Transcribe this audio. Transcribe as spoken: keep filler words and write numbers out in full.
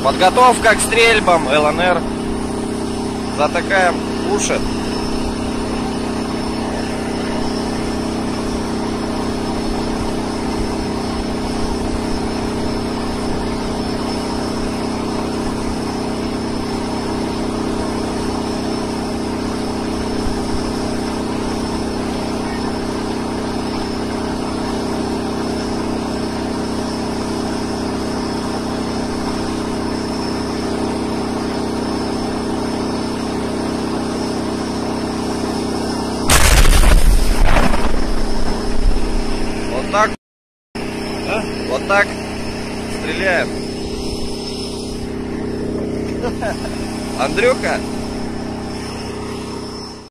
Подготовка к стрельбам, ЛНР. Затыкаем уши. Вот так, а? Вот так стреляем. Андрюха,